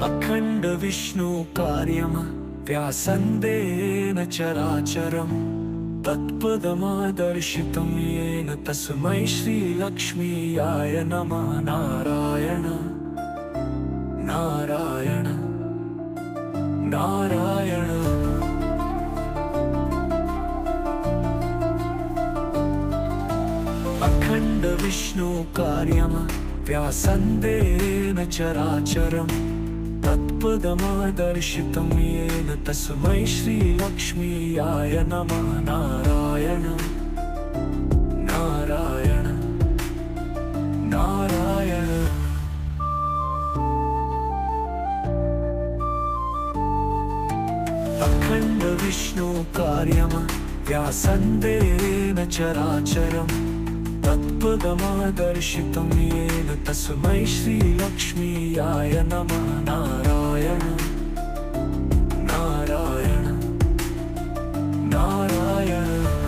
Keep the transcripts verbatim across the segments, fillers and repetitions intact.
अखंड विष्णु कार्यम व्यासन्देन चराचरं तत्पदमादर्शितं येन तस्मै श्रीलक्ष्मीयाय नमः। नारायण नारायण नारायण। अखंड विष्णु कार्यम व्यासन्देन चराचरं तत्पदमादर्शितं येन तस्मै श्रीलक्ष्मीयाय नमः। नारायण नारायण नारायण। अखंड विष्णु कार्यम व्यासन्देन चराचरं तत्पदमादर्शितं येन तस्मै श्रीलक्ष्मीयाय नमः। नारायण नारायण नारायण।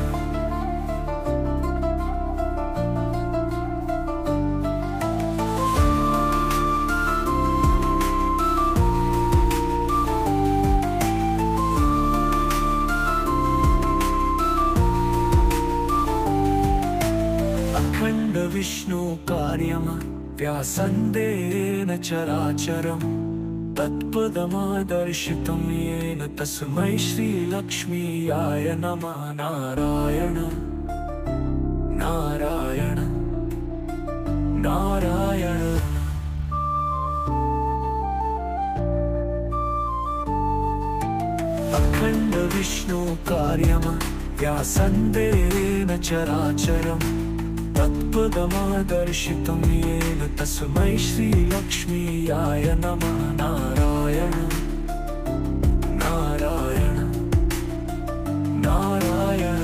अखंड विष्णु कार्यम व्यासन्देन चराचरं तत्पदमादर्शितं येन तस्मै श्रीलक्ष्मीयाय नमः। नारायण नारायण नारायण। अखंड विष्णु कार्यम व्यासन्देन चराचरं तत्पदमादर्शितं येन तस्मै श्रीलक्ष्मीयाय नमः। नारायण नारायण नारायण।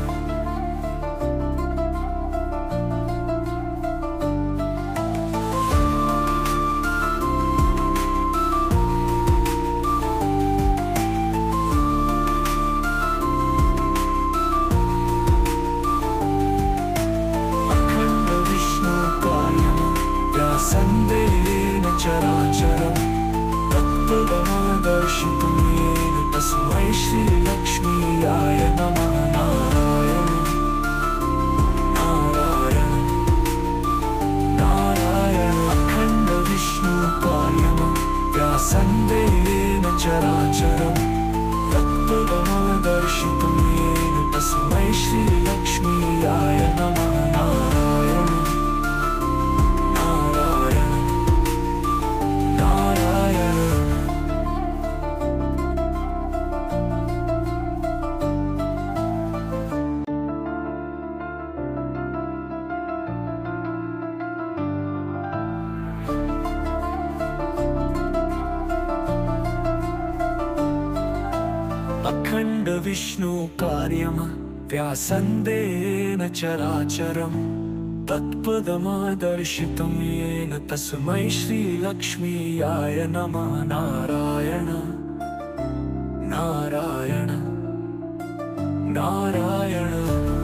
व्यासन्देन चराचरं तत्पदमादर्शितं येन तस्मै श्रीलक्ष्मीयाय नमः। नारायण नारायण नारायण। अखंड विष्णु कार्यम व्यासन्देन चराचरं तत्पदमादर्शितं येन तस्मै श्रीलक्ष्मीयाय नमः। नारायण अखंड विष्णु कार्यम व्यासन्देन चराचरं तत्पदमादर्शितं येन तस्मै श्रीलक्ष्मीयाय नमः। नारायण नारायण नारायण।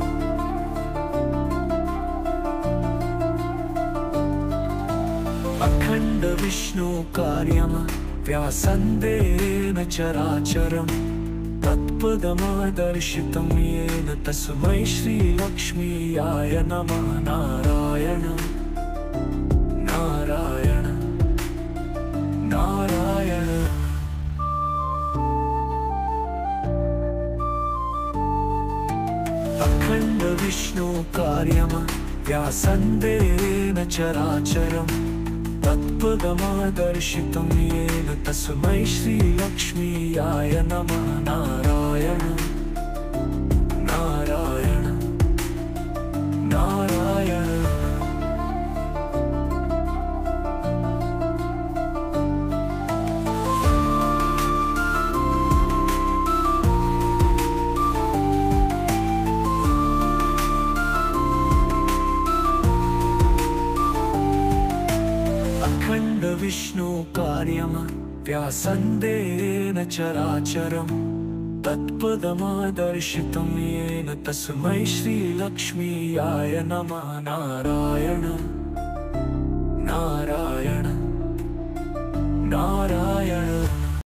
अखंड विष्णु कार्यम व्यासन्देन चराचरं तत्पदमादर्शितं येन तस्मै श्रीलक्ष्मीयाय नमः। नारायण नारायण नारायण। अखंड विष्णु कार्यम व्यासन्देन चराचरं तत्पदमादर्शितं येन तस्मै श्रीलक्ष्मीयाय नमः। नारायण नारायण नारायण। अखंड विष्णु कार्यम व्यासन्देन चराचरं तत्पदमादर्शितं येन तस्मै श्रीलक्ष्मीयाय नमः। नारायण नारायण नारायण।